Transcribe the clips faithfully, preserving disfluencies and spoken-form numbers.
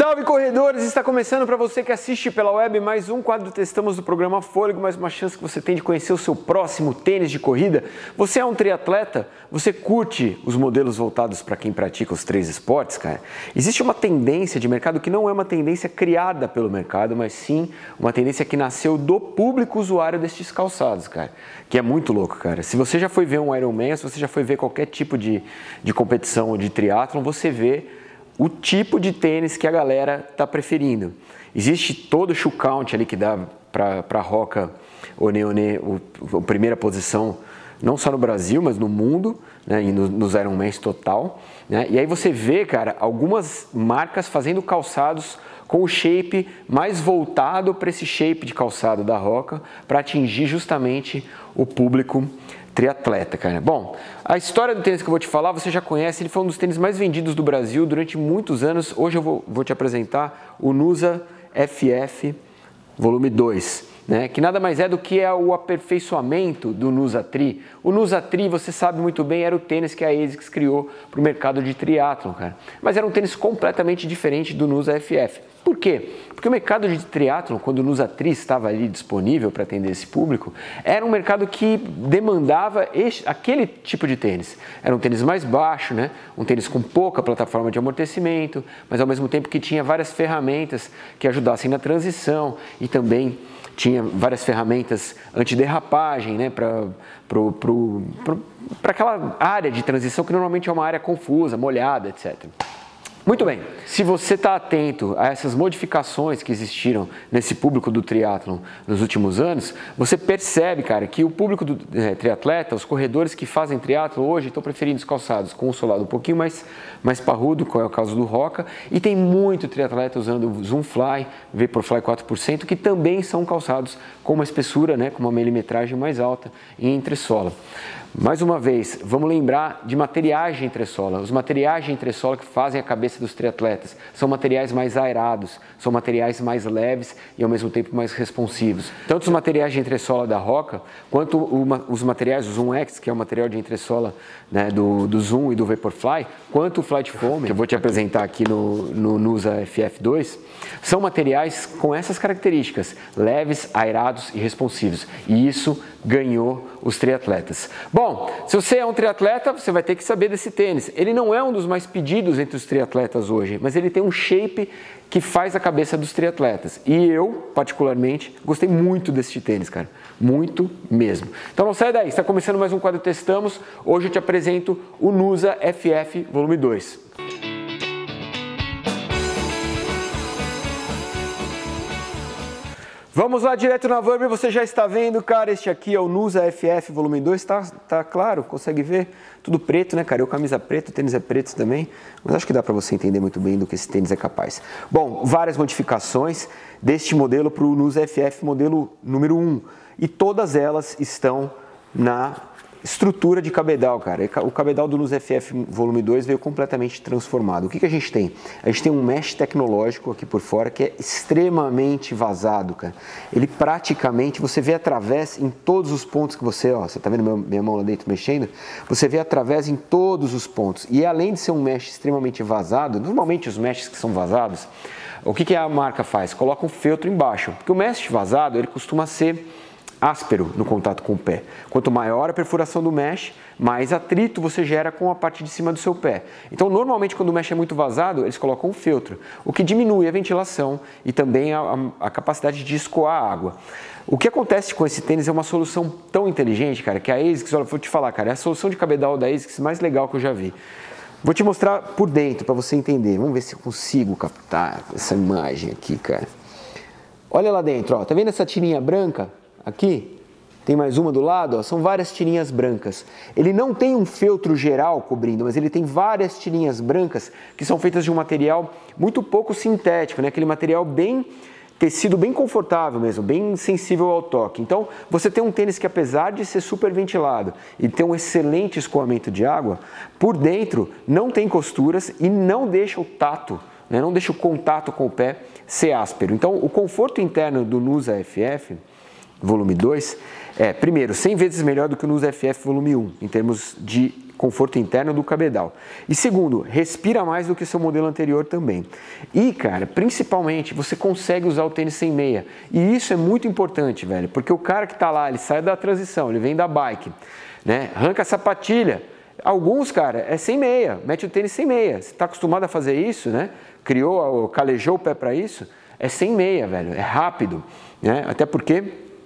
Salve corredores! Está começando para você que assiste pela web mais um quadro Testamos do programa Fôlego, mais uma chance que você tem de conhecer o seu próximo tênis de corrida. Você é um triatleta? Você curte os modelos voltados para quem pratica os três esportes, cara? Existe uma tendência de mercado que não é uma tendência criada pelo mercado, mas sim uma tendência que nasceu do público usuário destes calçados, cara. Que é muito louco, cara. Se você já foi ver um Ironman, se você já foi ver qualquer tipo de, de competição ou de triatlon, você vê o tipo de tênis que a galera está preferindo. Existe todo o shoe count ali que dá para a Hoka One One a primeira posição, não só no Brasil, mas no mundo, né, e no, nos Ironmans total. Né? E aí você vê, cara, algumas marcas fazendo calçados com o shape mais voltado para esse shape de calçado da Hoka, para atingir justamente o público triatleta, cara. Bom, a história do tênis que eu vou te falar, você já conhece, ele foi um dos tênis mais vendidos do Brasil durante muitos anos. Hoje eu vou, vou te apresentar o Nusa F F Volume dois, né? Que nada mais é do que é o aperfeiçoamento do Nusa Tri. O Nusa Tri, você sabe muito bem, era o tênis que a ASICS criou para o mercado de triatlon, cara. Mas era um tênis completamente diferente do Nusa F F. Por quê? Porque o mercado de triatlon, quando o Nusa Tri estava ali disponível para atender esse público, era um mercado que demandava este, aquele tipo de tênis. Era um tênis mais baixo, né? Um tênis com pouca plataforma de amortecimento, mas ao mesmo tempo que tinha várias ferramentas que ajudassem na transição e também tinha várias ferramentas antiderrapagem, né? Para pro, pro, pro, pro, aquela área de transição que normalmente é uma área confusa, molhada, etcétera. Muito bem, se você está atento a essas modificações que existiram nesse público do triatlon nos últimos anos, você percebe, cara, que o público do é, triatleta, os corredores que fazem triatlon hoje estão preferindo os calçados com um solado um pouquinho mais, mais parrudo, como é o caso do Hoka, e tem muito triatleta usando o Zoom Fly, Vaporfly quatro por cento, que também são calçados com uma espessura, né, com uma milimetragem mais alta em entressola. Mais uma vez, vamos lembrar de materiais de entressola. Os materiais de entressola que fazem a cabeça dos triatletas são materiais mais aerados, são materiais mais leves e ao mesmo tempo mais responsivos. Tanto os materiais de entressola da Hoka, quanto o, os materiais do Zoom X, que é o material de entressola, né, do, do Zoom e do Vaporfly, quanto o Flight Foam, que eu vou te apresentar aqui no, no Nusa F F dois, são materiais com essas características, leves, aerados e responsivos. E isso ganhou os triatletas. Bom, se você é um triatleta, você vai ter que saber desse tênis. Ele não é um dos mais pedidos entre os triatletas hoje, mas ele tem um shape que faz a cabeça dos triatletas. E eu, particularmente, gostei muito desse tênis, cara. Muito mesmo. Então não sai daí, está começando mais um quadro Testamos. Hoje eu te apresento o Nusa F F Volume dois. Vamos lá direto na Vurb, você já está vendo, cara, este aqui é o Nusa F F Volume dois, tá, tá claro, consegue ver? Tudo preto, né, cara? Eu camisa preta, o tênis é preto também, mas acho que dá para você entender muito bem do que esse tênis é capaz. Bom, várias modificações deste modelo para o Nusa F F modelo número um, e todas elas estão na estrutura de cabedal, cara. O cabedal do Nusa F F Volume dois veio completamente transformado. O que que a gente tem? A gente tem um mesh tecnológico aqui por fora que é extremamente vazado, cara. Ele praticamente, você vê através em todos os pontos que você, ó, você tá vendo meu, minha mão lá dentro mexendo? Você vê através em todos os pontos. E além de ser um mesh extremamente vazado, normalmente os meshes que são vazados, o que que a marca faz? Coloca um feltro embaixo. Porque o mesh vazado, ele costuma ser áspero no contato com o pé. Quanto maior a perfuração do mesh, mais atrito você gera com a parte de cima do seu pé. Então, normalmente, quando o mesh é muito vazado, eles colocam um feltro, o que diminui a ventilação e também a, a, a capacidade de escoar a água. O que acontece com esse tênis é uma solução tão inteligente, cara, que a ASICS, olha, vou te falar, cara, é a solução de cabedal da ASICS mais legal que eu já vi. Vou te mostrar por dentro para você entender. Vamos ver se eu consigo captar essa imagem aqui, cara. Olha lá dentro, ó, tá vendo essa tirinha branca? Aqui, tem mais uma do lado, ó, são várias tirinhas brancas. Ele não tem um feltro geral cobrindo, mas ele tem várias tirinhas brancas que são feitas de um material muito pouco sintético, né? Aquele material bem, tecido bem confortável mesmo, bem sensível ao toque. Então, você tem um tênis que, apesar de ser super ventilado e ter um excelente escoamento de água, por dentro não tem costuras e não deixa o tato, né? Não deixa o contato com o pé ser áspero. Então, o conforto interno do Nusa F F Volume dois é, primeiro, cem vezes melhor do que o Nusa F F Volume um, em termos de conforto interno do cabedal. E segundo, respira mais do que seu modelo anterior também. E, cara, principalmente, você consegue usar o tênis sem meia. E isso é muito importante, velho, porque o cara que tá lá, ele sai da transição, ele vem da bike, né? Arranca a sapatilha. Alguns, cara, é sem meia, mete o tênis sem meia. Você tá acostumado a fazer isso, né? Criou, calejou o pé para isso, é sem meia, velho, é rápido, né? Até porque,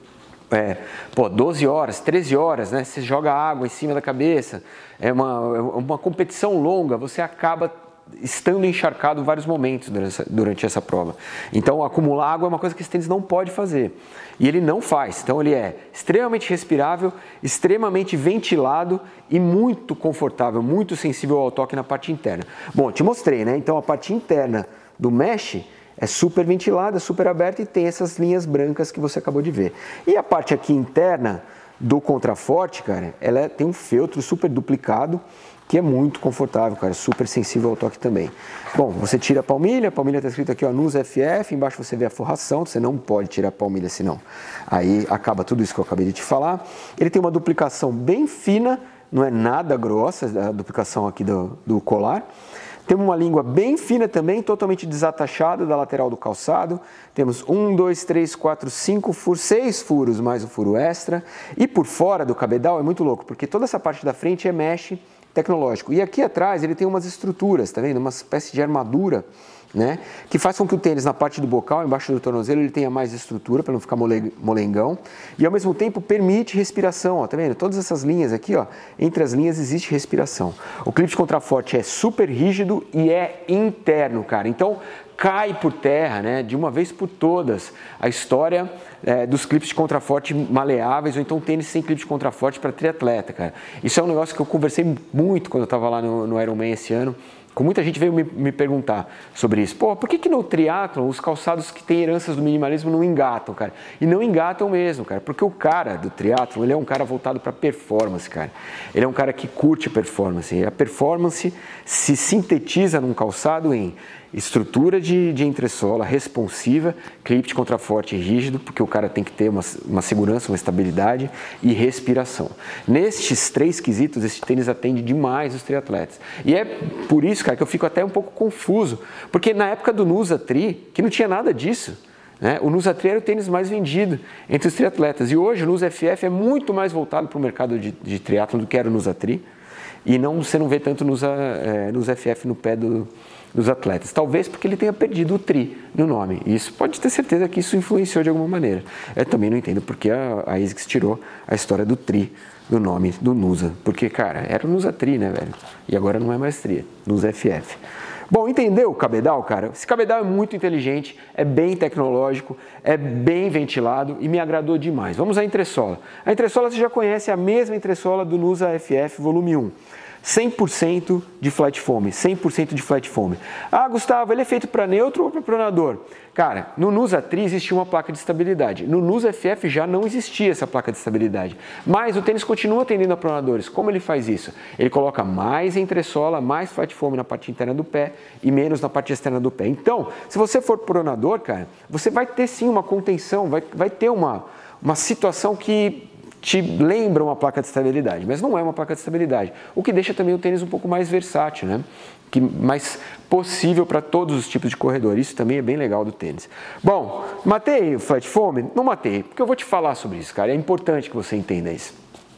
é, pô, doze horas, treze horas, né? Você joga água em cima da cabeça, é uma, é uma competição longa, você acaba estando encharcado vários momentos durante essa, durante essa prova. Então, acumular água é uma coisa que esse tênis não pode fazer. E ele não faz. Então, ele é extremamente respirável, extremamente ventilado e muito confortável, muito sensível ao toque na parte interna. Bom, te mostrei, né? Então, a parte interna do mesh é super ventilada, super aberta e tem essas linhas brancas que você acabou de ver. E a parte aqui interna do contraforte, cara, ela tem um feltro super duplicado, que é muito confortável, cara, super sensível ao toque também. Bom, você tira a palmilha, a palmilha está escrito aqui, ó, Nusa F F, embaixo você vê a forração, você não pode tirar a palmilha senão aí acaba tudo isso que eu acabei de te falar. Ele tem uma duplicação bem fina, não é nada grossa, a duplicação aqui do, do colar. Tem uma língua bem fina também, totalmente desatachada da lateral do calçado. Temos um, dois, três, quatro, cinco furos, seis furos mais o furo extra. E por fora do cabedal é muito louco, porque toda essa parte da frente é mesh tecnológico. E aqui atrás ele tem umas estruturas, tá vendo? Uma espécie de armadura, né? Que faz com que o tênis na parte do bocal, embaixo do tornozelo, ele tenha mais estrutura para não ficar molengão. E ao mesmo tempo permite respiração, ó, tá vendo? Todas essas linhas aqui, ó, entre as linhas existe respiração. O clipe de contraforte é super rígido e é interno, cara. Então cai por terra, né, de uma vez por todas, a história é, dos clipes de contraforte maleáveis ou então tênis sem clipe de contraforte para triatleta, cara. Isso é um negócio que eu conversei muito quando eu estava lá no, no Ironman esse ano. Com muita gente veio me, me perguntar sobre isso. Pô, por que que no triatlon os calçados que têm heranças do minimalismo não engatam, cara? E não engatam mesmo, cara, porque o cara do triatlon, ele é um cara voltado para performance, cara. Ele é um cara que curte performance. E a performance se sintetiza num calçado em estrutura de, de entressola responsiva, clipe de contraforte rígido, porque o cara tem que ter uma, uma segurança, uma estabilidade e respiração. Nestes três quesitos, esse tênis atende demais os triatletas. E é por isso, cara, que eu fico até um pouco confuso, porque na época do Nusa Tri, que não tinha nada disso, né? O Nusa Tri era o tênis mais vendido entre os triatletas. E hoje o Nusa F F é muito mais voltado para o mercado de, de triatlon do que era o Nusa Tri. E não, você não vê tanto Nusa, é, Nusa F F no pé do dos atletas, talvez porque ele tenha perdido o tri no nome. E isso pode ter certeza que isso influenciou de alguma maneira. Eu também não entendo porque a, a ASICS tirou a história do tri do nome do Nusa, porque, cara, era o Nusa Tri, né, velho? E agora não é mais tri, Nusa F F. Bom, entendeu o cabedal, cara? Esse cabedal é muito inteligente, é bem tecnológico, é bem ventilado e me agradou demais. Vamos à entressola. A entressola você já conhece, é a mesma entressola do Nusa F F volume um. cem por cento de flat foam, cem por cento de flat foam. Ah, Gustavo, ele é feito para neutro ou para pronador? Cara, no Nusa Tri existia uma placa de estabilidade. No Nusa F F já não existia essa placa de estabilidade. Mas o tênis continua atendendo a pronadores. Como ele faz isso? Ele coloca mais entressola, mais flat foam na parte interna do pé e menos na parte externa do pé. Então, se você for pronador, cara, você vai ter sim uma contenção, vai, vai ter uma, uma situação que te lembra uma placa de estabilidade, mas não é uma placa de estabilidade, o que deixa também o tênis um pouco mais versátil, né? Que mais possível para todos os tipos de corredor. Isso também é bem legal do tênis. Bom, matei o flat foam? Não matei, porque eu vou te falar sobre isso, cara. É importante que você entenda isso.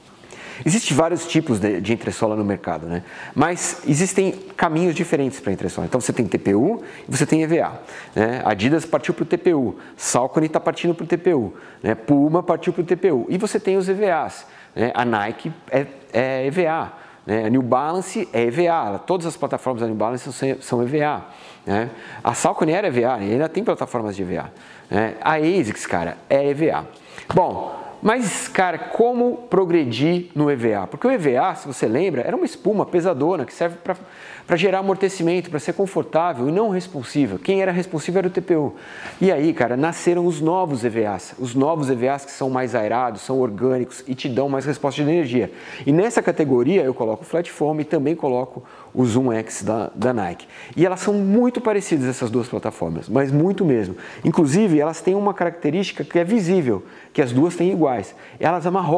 Existem vários tipos de, de entressola no mercado, né? Mas existem caminhos diferentes para entressola. Então você tem T P U e você tem E V A. Né? Adidas partiu para o T P U, Saucony está partindo para o T P U, né? Puma partiu para o T P U. E você tem os E V As. Né? A Nike é, é E V A. Né? A New Balance é E V A. Todas as plataformas da New Balance são, são E V A. Né? A Saucony era E V A, e ainda tem plataformas de E V A. Né? A ASICS, cara, é E V A. Bom, mas, cara, como progredir no E V A? Porque o E V A, se você lembra, era uma espuma pesadona que serve para gerar amortecimento, para ser confortável e não responsiva. Quem era responsivo era o T P U. E aí, cara, nasceram os novos E V As. Os novos E V As que são mais aerados, são orgânicos e te dão mais resposta de energia. E nessa categoria eu coloco o Flat Foam e também coloco o Zoom X da, da Nike. E elas são muito parecidas, essas duas plataformas, mas muito mesmo. Inclusive, elas têm uma característica que é visível, que as duas têm iguais. Elas amarrotam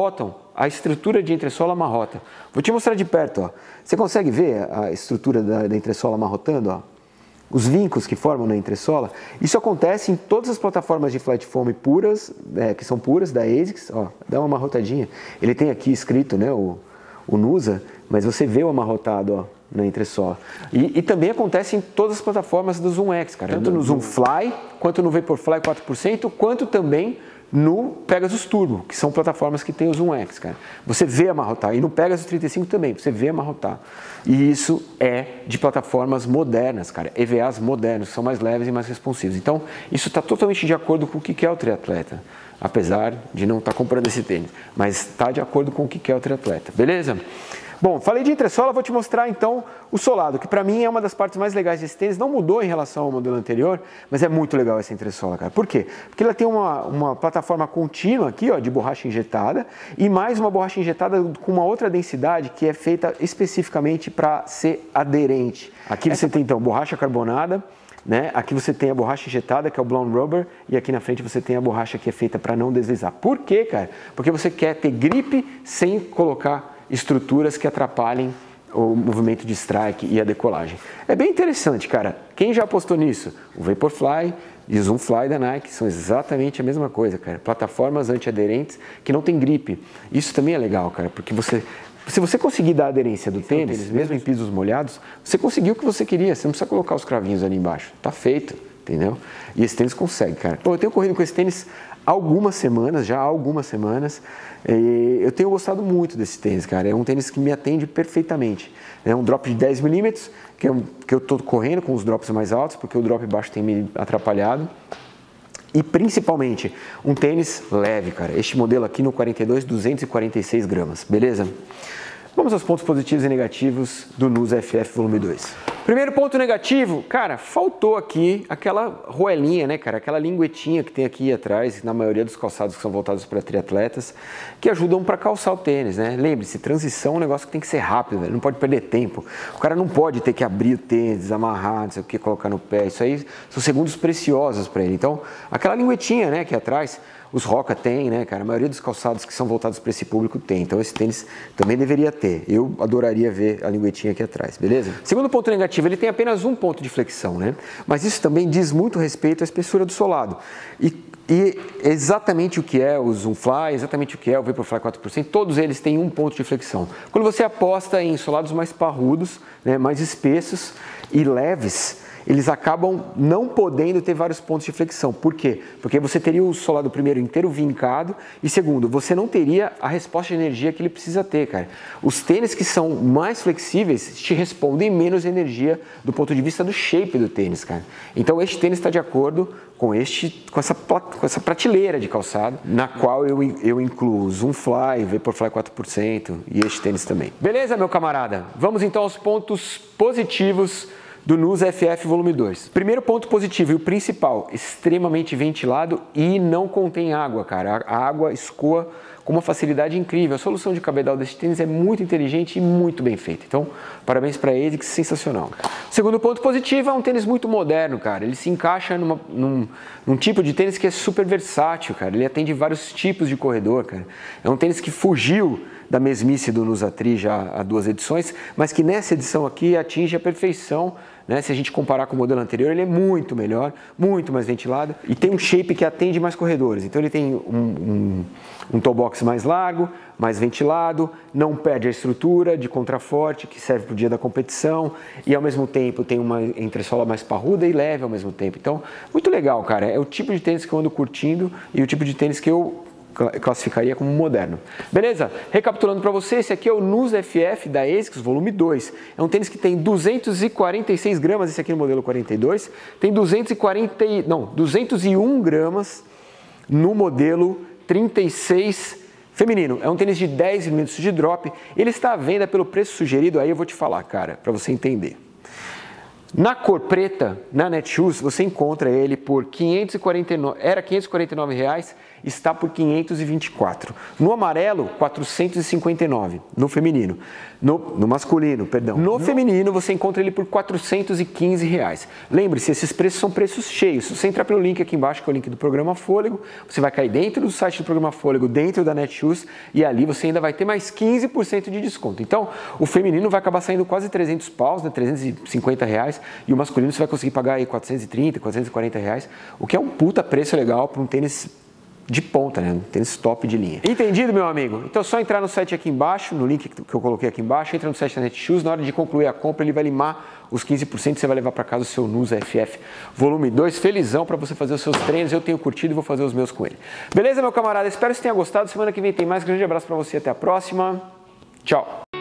a estrutura de entressola amarrota. Vou te mostrar de perto, ó. Você consegue ver a estrutura da, da entressola amarrotando, ó? Os vincos que formam na entressola. Isso acontece em todas as plataformas de flat foam puras, é, que são puras, da ASICS, ó, dá uma amarrotadinha. Ele tem aqui escrito, né, o, o Nusa, mas você vê o amarrotado, ó, na entressola. E, e também acontece em todas as plataformas do Zoom X, cara. Tanto no Zoom Fly, quanto no Vaporfly quatro por cento, quanto também no Pegasus Turbo, que são plataformas que tem o Zoom X, cara. Você vê amarrotar. E no Pegasus trinta e cinco também, você vê amarrotar. E isso é de plataformas modernas, cara. E V As modernos, que são mais leves e mais responsivos. Então, isso está totalmente de acordo com o que quer o triatleta. Apesar de não estar comprando esse tênis. Mas está de acordo com o que quer o triatleta. Beleza? Bom, falei de entressola, vou te mostrar então o solado, que para mim é uma das partes mais legais desse tênis. Não mudou em relação ao modelo anterior, mas é muito legal essa entressola, cara. Por quê? Porque ela tem uma, uma plataforma contínua aqui, ó, de borracha injetada, e mais uma borracha injetada com uma outra densidade que é feita especificamente para ser aderente. Aqui essa... você tem então borracha carbonada, né? Aqui você tem a borracha injetada, que é o blown rubber, e aqui na frente você tem a borracha que é feita para não deslizar. Por quê, cara? Porque você quer ter gripe sem colocar estruturas que atrapalhem o movimento de strike e a decolagem. É bem interessante, cara. Quem já apostou nisso? O Vaporfly e o Zoom Fly da Nike são exatamente a mesma coisa, cara. Plataformas antiaderentes que não tem gripe. Isso também é legal, cara, porque você... Se você conseguir dar a aderência do tênis, tênis mesmo em pisos molhados, você conseguiu o que você queria. Você não precisa colocar os cravinhos ali embaixo. Tá feito, entendeu? E esse tênis consegue, cara. Pô, eu tenho corrido com esse tênis há algumas semanas, já há algumas semanas. E eu tenho gostado muito desse tênis, cara. É um tênis que me atende perfeitamente. É um drop de dez milímetros, que, é um, que eu estou correndo com os drops mais altos, porque o drop baixo tem me atrapalhado. E principalmente, um tênis leve, cara. Este modelo aqui no quarenta e dois, duzentos e quarenta e seis gramas, beleza? Vamos aos pontos positivos e negativos do Nusa F F Volume dois. Primeiro ponto negativo, cara, faltou aqui aquela roelinha, né, cara? Aquela linguetinha que tem aqui atrás, na maioria dos calçados que são voltados para triatletas, que ajudam para calçar o tênis, né? Lembre-se, transição é um negócio que tem que ser rápido, velho, não pode perder tempo. O cara não pode ter que abrir o tênis, amarrar, não sei o que, colocar no pé. Isso aí são segundos preciosos para ele. Então, aquela linguetinha, né, que atrás... Os Roca tem, né, cara? A maioria dos calçados que são voltados para esse público tem. Então esse tênis também deveria ter. Eu adoraria ver a linguetinha aqui atrás, beleza? Segundo ponto negativo, ele tem apenas um ponto de flexão, né? Mas isso também diz muito respeito à espessura do solado. E, e exatamente o que é o Zoom Fly, exatamente o que é o Vaporfly quatro por cento, todos eles têm um ponto de flexão. Quando você aposta em solados mais parrudos, né, mais espessos e leves, eles acabam não podendo ter vários pontos de flexão. Por quê? Porque você teria o solado primeiro inteiro vincado e segundo, você não teria a resposta de energia que ele precisa ter, cara. Os tênis que são mais flexíveis te respondem menos energia do ponto de vista do shape do tênis, cara. Então este tênis está de acordo com, este, com, essa, com essa prateleira de calçado, na qual eu, eu incluo Zoom Fly, Vaporfly quatro por cento e este tênis também. Beleza, meu camarada? Vamos então aos pontos positivos do Nusa F F Volume dois. Primeiro ponto positivo e o principal, extremamente ventilado e não contém água, cara. A água escoa com uma facilidade incrível. A solução de cabedal desse tênis é muito inteligente e muito bem feita. Então, parabéns para ele, que sensacional. Segundo ponto positivo, é um tênis muito moderno, cara. Ele se encaixa numa, num, num tipo de tênis que é super versátil, cara. Ele atende vários tipos de corredor, cara. É um tênis que fugiu da mesmice do Nusa Tri já há duas edições, mas que nessa edição aqui atinge a perfeição, né? Se a gente comparar com o modelo anterior, ele é muito melhor, muito mais ventilado e tem um shape que atende mais corredores. Então ele tem um, um, um toe box mais largo, mais ventilado, não perde a estrutura de contraforte que serve para o dia da competição e ao mesmo tempo tem uma entressola mais parruda e leve ao mesmo tempo. Então, muito legal, cara. É o tipo de tênis que eu ando curtindo e o tipo de tênis que eu classificaria como moderno. Beleza? Recapitulando para você, esse aqui é o Nusa F F da ASICS Volume dois. É um tênis que tem duzentos e quarenta e seis gramas, esse aqui no modelo quarenta e dois, tem duzentos e quarenta, não, duzentos e um gramas no modelo trinta e seis feminino. É um tênis de dez milímetros de drop. Ele está à venda pelo preço sugerido, aí eu vou te falar, cara, para você entender. Na cor preta, na Netshoes, você encontra ele por quinhentos e quarenta e nove, era quinhentos e quarenta e nove reais, está por quinhentos e vinte e quatro. No amarelo, quatrocentos e cinquenta e nove, no feminino. No, no masculino, perdão. No, no feminino, você encontra ele por quatrocentos e quinze reais. Lembre-se, esses preços são preços cheios. Se você entrar pelo link aqui embaixo, que é o link do programa Fôlego, você vai cair dentro do site do programa Fôlego, dentro da Netshoes, e ali você ainda vai ter mais quinze por cento de desconto. Então, o feminino vai acabar saindo quase trezentos paus, né, trezentos e cinquenta reais, e o masculino você vai conseguir pagar aí quatrocentos e trinta, quatrocentos e quarenta reais, o que é um puta preço legal para um tênis de ponta, né? Um tênis top de linha. Entendido, meu amigo? Então é só entrar no site aqui embaixo, no link que eu coloquei aqui embaixo, entra no site da Netshoes, na hora de concluir a compra ele vai limar os quinze por cento, você vai levar para casa o seu Nusa F F volume dois, felizão para você fazer os seus treinos, eu tenho curtido e vou fazer os meus com ele. Beleza, meu camarada? Espero que você tenha gostado, semana que vem tem mais, grande abraço para você, até a próxima, tchau!